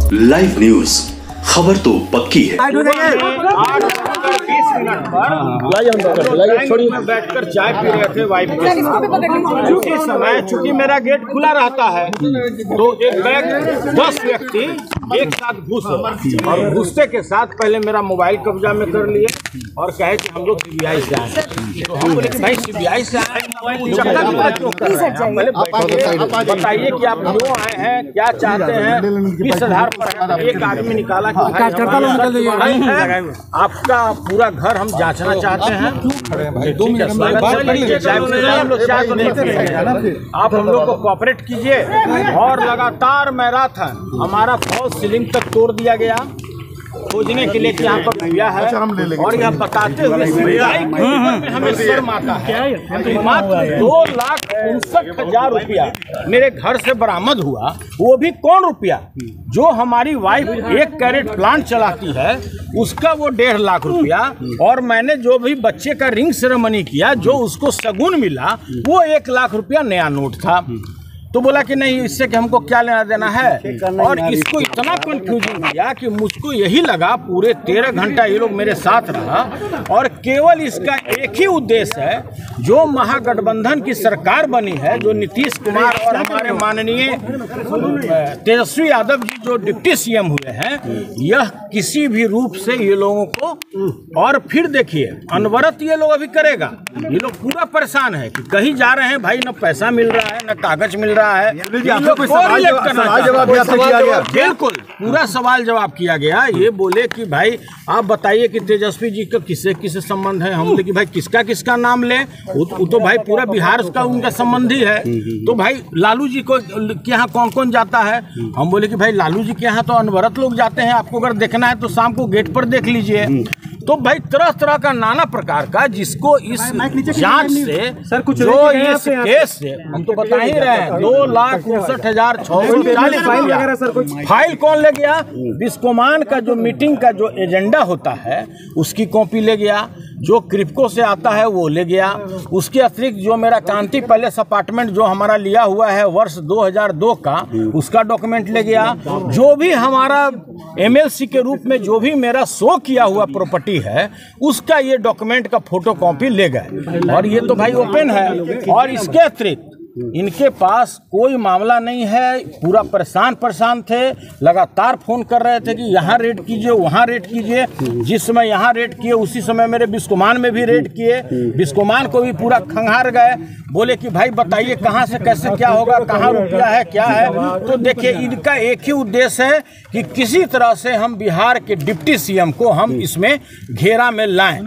Live news, खबर तो पक्की है। 8 और 20 मिनट पर बैठकर चाय पी रहे थे वाइफ के समय, चूंकि मेरा गेट खुला रहता है तो एक बैग 10 व्यक्ति एक साथ घुसे और घुसते के साथ पहले मेरा मोबाइल कब्जा में कर लिए और कहे कि हम लोग सीबीआई से आए। तो हम बोले कि भाई सीबीआई से आए बताइए कि आप क्यों आए हैं, क्या चाहते हैं, किस आधार पर। एक आदमी निकाला कि आपका पूरा घर हम जांचना चाहते हैं। आप हम लोग को कोऑपरेट कीजिए। और लगातार मैराथन हमारा फौज सीलिंग तक तोड़ दिया गया खोजने के लिए यहाँ पर भैया है और यह बताते हुए हमें शर्म आता है। मात्र 2,59,000 रुपया मेरे घर से बरामद हुआ, वो भी कौन रुपया जो हमारी वाइफ 1 कैरेट प्लांट चलाती है उसका वो 1.5 लाख रुपया, और मैंने जो भी बच्चे का रिंग सेरेमनी किया जो उसको शगुन मिला वो 1 लाख रुपया नया नोट था। तो बोला कि नहीं, इससे कि हमको क्या लेना देना है। और इसको इतना कंफ्यूजन दिया कि मुझको यही लगा पूरे 13 घंटा ये लोग मेरे साथ रहा और केवल इसका एक ही उद्देश्य है, जो महागठबंधन की सरकार बनी है, जो नीतीश कुमार और हमारे माननीय तेजस्वी यादव जी जो डिप्टी सीएम हुए हैं, यह किसी भी रूप से ये लोगों को, और फिर देखिए अनवरत ये लोग अभी करेगा। ये लोग पूरा परेशान है कि कहीं जा रहे हैं भाई, न पैसा मिल रहा है न कागज मिल रहा है। बिल्कुल पूरा सवाल जवाब किया गया। ये बोले कि भाई आप बताइए कि तेजस्वी जी का किससे किससे संबंध है। हम बोले कि भाई किसका किसका नाम ले, वो तो भाई पूरा बिहार का उनका संबंधी है। तो भाई लालू जी को के यहाँ कौन कौन जाता है। हम बोले कि भाई लालू जी के यहाँ तो अनवरत लोग जाते हैं, आपको अगर देखना है तो शाम को गेट पर देख लीजिए। तो भाई तरह तरह का नाना प्रकार का, जिसको इस जांच से सर कुछ जो इस केस से हम तो बता ही रहे हैं 2,59,640 फाइल कौन ले गया। बिस्कोमान का जो मीटिंग का जो एजेंडा होता है उसकी कॉपी ले गया, जो क्रिप्को से आता है वो ले गया। उसके अतिरिक्त जो मेरा कांति पैलेस अपार्टमेंट जो हमारा लिया हुआ है वर्ष 2002 का, उसका डॉक्यूमेंट ले गया। जो भी हमारा एमएलसी के रूप में जो भी मेरा शो किया हुआ प्रॉपर्टी है उसका ये डॉक्यूमेंट का फोटो कॉपी ले गए। और ये तो भाई ओपन है। और इसके अतिरिक्त इनके पास कोई मामला नहीं है, पूरा परेशान थे, लगातार फोन कर रहे थे कि यहाँ रेड कीजिए वहाँ रेड कीजिए। जिस समय यहाँ रेड किए उसी समय मेरे बिस्कोमान में भी रेड किए। बिस्कोमान को भी पूरा खंगार गए, बोले कि भाई बताइए कहाँ से कैसे क्या होगा, कहाँ रुपया है क्या है। तो देखिए इनका एक ही उद्देश्य है कि किसी तरह से हम बिहार के डिप्टी सीएम को हम इसमें घेरा में लाएं।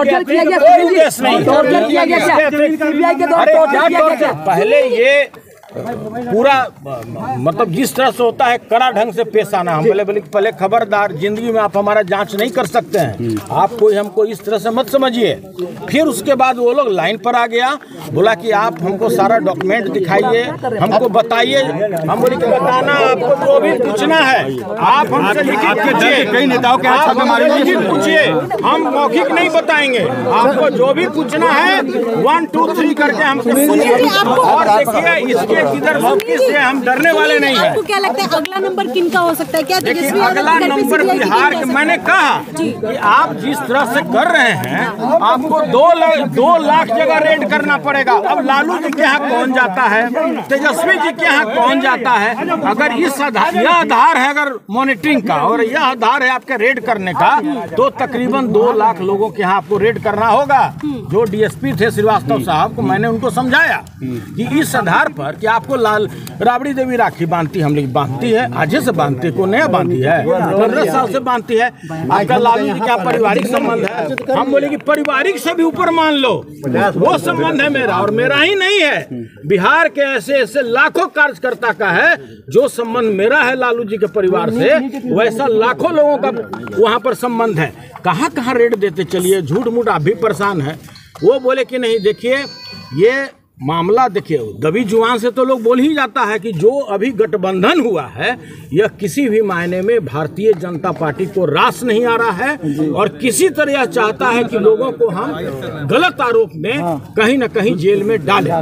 पहले ये पूरा मतलब जिस तरह से होता है कड़ा ढंग से पेश आना। हम पहले खबरदार, जिंदगी में आप हमारा जांच नहीं कर सकते हैं, आप कोई हमको इस तरह से मत समझिए। फिर उसके बाद वो लोग लाइन पर आ गया, बोला कि आप हमको सारा डॉक्यूमेंट दिखाइए, हमको बताइए। हम बोले कि बताना आपको जो भी पूछना है आप हमसे लिखित कीजिए, कई नेताओं के लिखित पूछिए, हम मौखिक नहीं बताएंगे। आपको जो भी पूछना है 1 2 3 करके हमसे पूछिए। और देखिए इसके किधर भौकी से हम डरने वाले नहीं हैं। आपको क्या लगता है अगला नंबर किनका हो सकता है? क्या देखिए अगला नंबर बिहार के, मैंने कहा कि आप जिस तरह से कर रहे हैं आपको 2 लाख जगह रेड करना पड़ेगा। अब लालू जी के यहाँ कौन जाता है, तेजस्वी जी के यहाँ कौन जाता है। अगर इस यह आधार है अगर मॉनिटरिंग का और यह आधार है आपके रेड करने का, तो तकरीबन 2 लाख लोगों के यहाँ आपको रेड करना होगा। जो डीएसपी थे श्रीवास्तव साहब को मैंने उनको समझाया कि इस आधार पर कि आपको राबड़ी देवी राखी बांधती, हम लोग बांधती है, आज से बांधती है, को नया बांधती है, 15 साल से बांधती है। आपका लालू जी का पारिवारिक संबंध है। हम बोले कि पारिवारिक से भी ऊपर मान लो, वो संबंध है मेरा, और मेरा ही नहीं है, बिहार के ऐसे ऐसे लाखों कार्यकर्ता का है। जो संबंध मेरा है लालू जी के परिवार से, वैसा लाखों लोगों का वहां पर संबंध है। कहाँ कहाँ रेड देते चलिए, झूठ मूठ आप भी परेशान है। वो बोले कि नहीं, देखिए ये मामला देखिए, दबी जुबान से तो लोग बोल ही जाता है कि जो अभी गठबंधन हुआ है यह किसी भी मायने में भारतीय जनता पार्टी को रास नहीं आ रहा है और किसी तरह यह चाहता है कि लोगों को हम गलत आरोप में कहीं न कहीं जेल में डालें।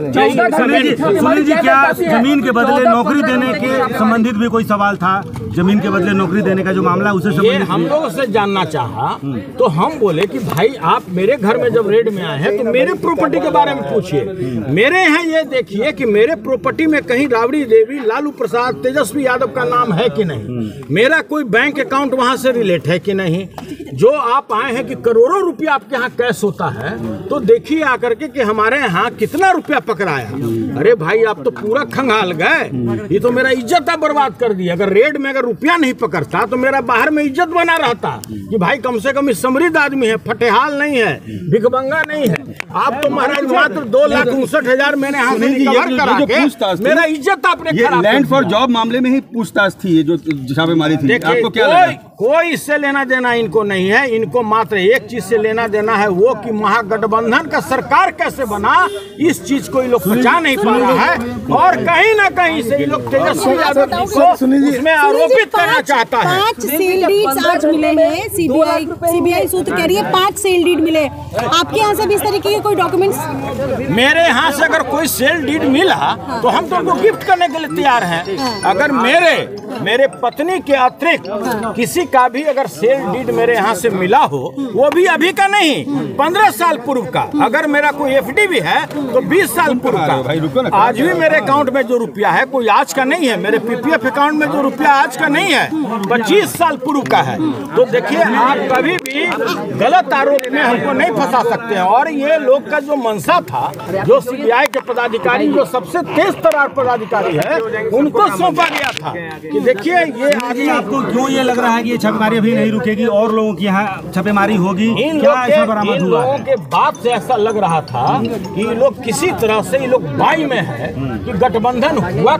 सुनील जी, क्या जमीन के बदले नौकरी देने के संबंधित भी कोई सवाल था? जमीन के बदले नौकरी देने का जो मामला उसे संबंधित हम लोगों से जानना चाहा तो हम बोले कि भाई आप मेरे घर में जब रेड में आए हैं तो मेरे प्रॉपर्टी के बारे में पूछिए। मेरे यहाँ ये देखिए कि मेरे प्रॉपर्टी में कहीं राबड़ी देवी, लालू प्रसाद, तेजस्वी यादव का नाम है कि नहीं, मेरा कोई बैंक अकाउंट वहां से रिलेट है कि नहीं। जो आप आए हैं कि करोड़ों रुपया आपके यहाँ कैश होता है तो देखिए आकर के कि हमारे यहाँ कितना रुपया पकड़ाया। अरे भाई आप तो पूरा खंगाल गए, ये तो मेरा इज्जत आप बर्बाद कर दिया। अगर रेड में अगर रुपया नहीं पकड़ता तो मेरा बाहर में इज्जत बना रहता कि भाई कम से कम समृद्ध आदमी है, फटेहाल नहीं है, भिखमंगा नहीं है। आप तो महाराज मात्र 2,59,000 मैंने यहाँ से रिकवर करा के मेरा इज्जत आपने खराब। लैंड फॉर जॉब मामले में ही पूछताछ थी जो छापेमारी थी, आपको क्या लगा? कोई इससे लेना देना इनको नहीं है। इनको मात्र एक चीज से लेना देना है, वो कि महागठबंधन का सरकार कैसे बना, इस चीज को ये लोग पचा नहीं पा रहा है और कहीं ना कहीं से ये लोग तेजस्वी यादव को उसमें आरोपित करना चाहता है। 5 सेल डीड्स आज मिले हैं, सीबीआई सूत्र कह रही है 5 सेल डीड मिले। आपके यहाँ से भी इस तरीके के कोई डॉक्यूमेंट्स? मेरे यहाँ से अगर कोई सेल डीड मिला तो हम तो उनको गिफ्ट करने के लिए तैयार हैं। अगर मेरे पत्नी के अतिरिक्त किसी का भी अगर सेल डीड मेरे यहाँ से मिला हो, वो भी अभी का नहीं, 15 साल पूर्व का। अगर मेरा कोई एफडी भी है तो 20 साल पूर्व का। आज भी मेरे अकाउंट में जो रुपया है कोई आज का नहीं है। मेरे पीपीएफ अकाउंट में जो रुपया आज का नहीं है, 25 साल पूर्व का है। तो देखिए आप कभी भी गलत आरोप में हमको नहीं फंसा सकते हैं। और ये लोग का जो मंशा था, जो सीबीआई के पदाधिकारी, जो सबसे तेज तर्रार पदाधिकारी है, उनको सौंपा गया था कि देखिए ये आदमी। आपको क्यों ये लग रहा है कि ये छापेमारी अभी नहीं रुकेगी और लोगों की यहाँ छापेमारी होगी? क्या ऐसा बरामद हुआ? लोगों के बात से ऐसा लग रहा था कि ये लोग किसी तरह से, ये लोग बाई में है कि गठबंधन हुआ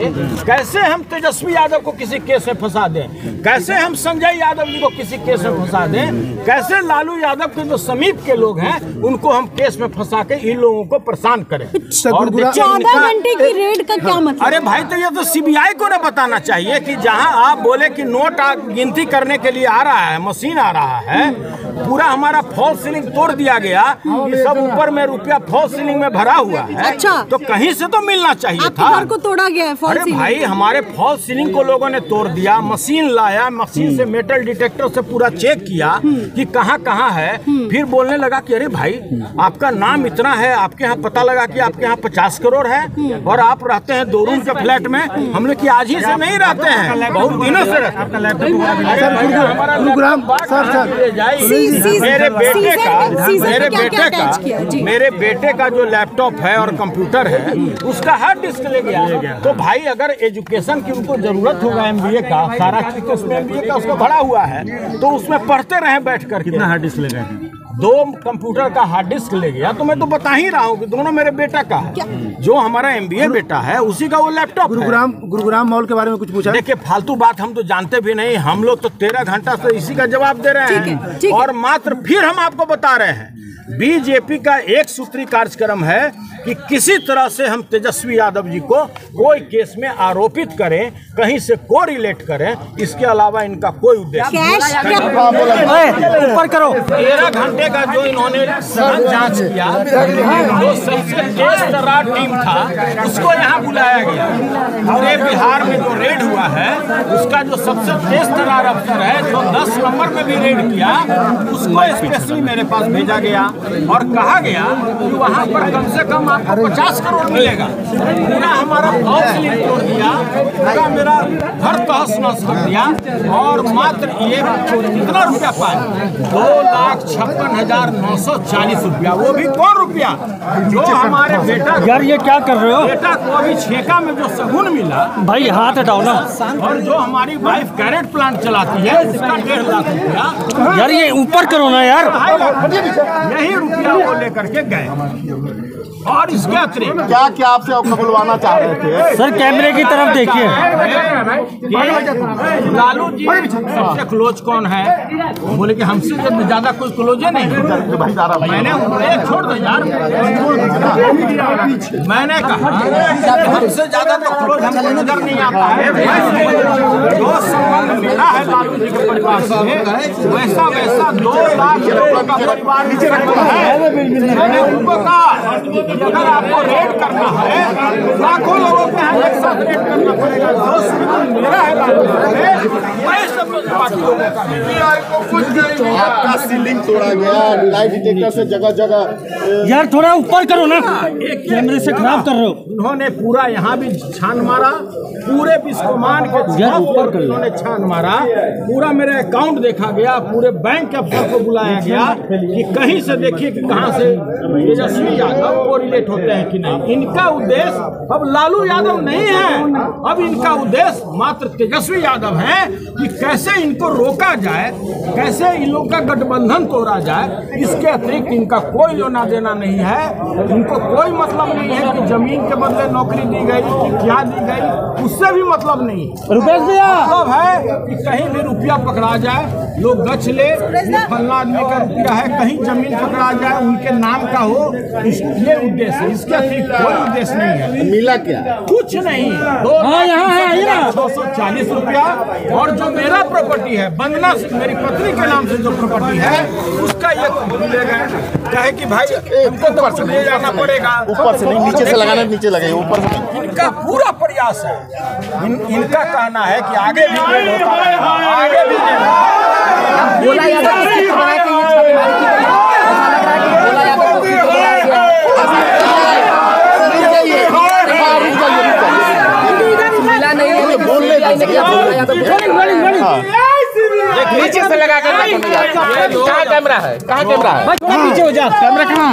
कैसे हम तेजस्वी यादव को किसी केस में फंसा दें, कैसे हम संजय यादव जी को किसी केस में फंसा दें, कैसे लालू यादव के जो समीप के लोग हैं उनको हम केस में फंसा के इन लोगों को परेशान करें। 14 घंटे की रेड का क्या मतलब? अरे भाई तो ये तो सीबीआई को ना बताना चाहिए कि जहां आप बोले कि नोट गिनती करने के लिए आ रहा है, मशीन आ रहा है, पूरा हमारा फॉल्स सीलिंग तोड़ दिया गया, ये सब ऊपर में रुपया फॉल्स सीलिंग में भरा हुआ है। अच्छा, तो कहीं से तो मिलना चाहिए था। घर को तोड़ा गया है फॉल्स सीलिंग। भाई हमारे फॉल्स सीलिंग को लोगों ने तोड़ दिया, मशीन लाया, मशीन से मेटल डिटेक्टर से पूरा चेक किया कि कहाँ है। फिर बोलने लगा कि अरे भाई आपका नाम इतना है, आपके यहाँ पता लगा कि आपके यहाँ 50 करोड़ है और आप रहते हैं 2 रूम के फ्लैट में। हमने कि आज ही से नहीं रहते हैं, बहुत दिनों से रहते हैं। मेरे बेटे का जो लैपटॉप है और कंप्यूटर है उसका हार्ड डिस्क ले गया। तो भाई अगर एजुकेशन की उनको जरूरत होगा एमबीए का, सारा चीज तो उसमें एमबीए का उसको भरा हुआ है, तो उसमें पढ़ते रहे बैठ कर। कितना हार्ड डिस्क ले गए? 2 कंप्यूटर का हार्ड डिस्क ले गया। तो मैं तो बता ही रहा हूँ कि दोनों मेरे बेटा का है। जो हमारा एमबीए बेटा है उसी का वो लैपटॉप है। गुरुग्राम मॉल के बारे में कुछ पूछा? देखिए फालतू बात हम तो जानते भी नहीं, हम लोग तो 13 घंटा से इसी का जवाब दे रहे हैं। और मात्र फिर हम आपको बता रहे हैं, बीजेपी का एक सूत्री कार्यक्रम है कि किसी तरह से हम तेजस्वी यादव जी को कोई केस में आरोपित करें, कहीं से को रिलेट करें, इसके अलावा इनका कोई उद्देश्य ऊपर करो। 13 घंटे का जो इन्होंने सघन जांच किया, जो सबसे तेज तर्रार टीम था उसको यहाँ बुलाया गया। पूरे बिहार में जो रेड हुआ है उसका जो सबसे तेज तर्रार अफसर है, जो 10 नंबर में भी रेड किया, उसको स्पेशली मेरे पास भेजा गया और कहा गया कि वहाँ पर कम से कम आपको 50 करोड़ मिलेगा। पूरा हमारा फॉल्स सीलिंग तोड़ दिया, पूरा मेरा घर तहस नहस कर दिया और मात्र ये कितना रुपया पाए? 2,56,940 रुपया। वो भी कौन रुपया? जो हमारे बेटा, यार ये क्या कर रहे हो? बेटा को अभी छेका में जो सगुन मिला, भाई हाथ हटाओ ना। और जो हमारी वाइफ कैरेट प्लांट चलाती है उसका 1.5 लाख रुपया। यार ये ऊपर करो ना यार। यही रुपया वो लेकर के गए। और इसके अतिरिक्त क्या क्या आपसे बुलवाना चाह रहे थे? सर कैमरे की तरफ देखिए। लालू जी सबसे क्लोज कौन है? बोले कि हमसे ज्यादा कोई क्लोज है नहीं। मैंने छोड़ दो यार, मैंने कहा हमसे ज्यादा तो क्लोज हमको नजर नहीं आता है। जो संबंध मेरा है लालू जी के परिवार से, वैसा 2 लाख लोगों का परिवार नीचे रखा है। मैंने उनको कहा अगर आपको रेड करना है, लाखों लोगों के यहाँ एक साथ रेड करना पड़ेगा। जो संबंध मेरा है लालू जी मैं सब बाकी लोगों का आपका सीलिंग तोड़ा गया, लाई डिटेक्टर से जगह जगह। यार थोड़ा ऊपर करो ना, कैमरे से खराब कर रहे हो। उन्होंने पूरा यहाँ भी छान मारा, पूरे बिस्कोमान के उन्होंने छान मारा, पूरा मेरा अकाउंट देखा गया, पूरे बैंक के अफसर को बुलाया गया कि कहीं से देखिए कि कहाँ से तेजस्वी यादव को रिलेट होते हैं कि नहीं। इनका उद्देश्य अब लालू यादव नहीं है, अब इनका उद्देश्य मात्र तेजस्वी यादव है कि कैसे इनको रोका जाए, कैसे इन लोग का गठबंधन तोड़ा जाए। इसके अतिरिक्त इनका कोई लेना देना नहीं है। इनको कोई मतलब नहीं है कि जमीन के बदले नौकरी दी गई कि क्या दी गई, उससे भी मतलब नहीं। मतलब है कि कहीं भी रुपया पकड़ा जाए, लोग गछ ले फलना आदमी का रुपया है, कहीं जमीन पकड़ा जाए उनके नाम का हो, ये उद्देश्य है। इसके अतिरिक्त कोई उद्देश्य नहीं है। मिला क्या? कुछ नहीं। 240 रुपया और जो मेरा प्रॉपर्टी है बंदना मेरी पत्नी के नाम से जो प्रॉपर्टी है उसका ये ले गए, कहे कि भाई हमको तो ले जाना पड़ेगा। ऊपर से नहीं, नीचे से लगाना, नीचे लगे ऊपर से। इनका पूरा प्रयास है, इनका कहना है कि आगे भी आगे भी बोला नीचे से लगा कर कहाँ कैमरा है? कहाँ कैमरा है? पीछे हो जा, कैमरा कहाँ है?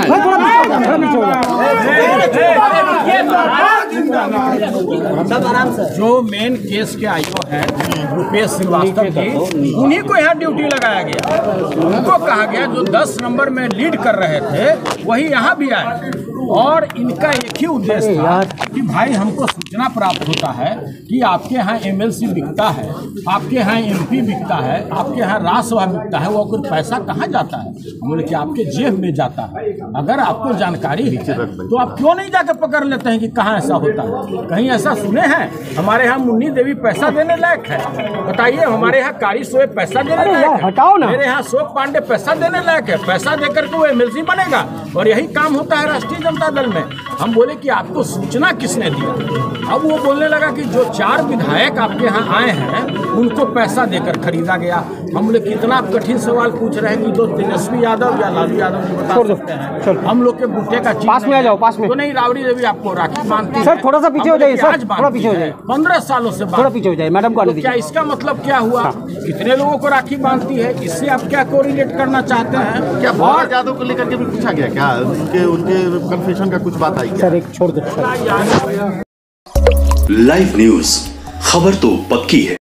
जो मेन केस के आईओ है रुपेश श्रीवास्तव जी, उन्हीं को यहाँ ड्यूटी लगाया गया। उनको कहा गया जो 10 नंबर में लीड कर रहे थे वही यहाँ भी आए, और इनका एक ही उद्देश्य था कि भाई हमको सूचना प्राप्त होता है कि आपके यहाँ एमएलसी बिकता है, आपके यहाँ एमपी बिकता है, आपके यहाँ राज्यसभा बिकता है, वो कुछ पैसा कहाँ जाता है? हम बोले कि आपके जेब में जाता है। अगर आपको जानकारी है तो आप क्यों नहीं जाकर पकड़ लेते हैं कि कहाँ ऐसा होता है? कहीं ऐसा सुने हैं? हमारे यहाँ मुन्नी देवी पैसा देने लायक है? बताइए, हमारे यहाँ कारी सोए पैसा देने लायक है? मेरे यहाँ अशोक पांडे पैसा देने लायक है? पैसा देकर के वो एमएलसी बनेगा? और यही काम होता है राष्ट्रीय जनता दल में। हम बोले कि आपको सूचना किसने दी? अब वो बोलने लगा कि जो 4 विधायक आपके यहाँ आए हैं उनको पैसा देकर खरीदा गया। हम बोले कितना कठिन सवाल पूछ रहे हैं कि जो तेजस्वी यादव या लालू यादव जी बता सकते हैं। हम लोग के बूटे का पास में आ जाओ, पास में तो नहीं। राबड़ी देवी आपको राखी बांधती है सर, थोड़ा सा पीछे हो जाइए सर, थोड़ा पीछे हो जाइए। 15 सालों से थोड़ा पीछे हो जाए मैडम को। क्या इसका मतलब क्या हुआ? कितने लोगों को राखी बांधती है? इससे आप क्या कोरिलेट करना चाहते हैं? क्या भगत यादव को लेकर के भी पूछा गया क्या? उनके कन्फेशन का कुछ बात आई सर? एक छोड़ दो। लाइव न्यूज, खबर तो पक्की है।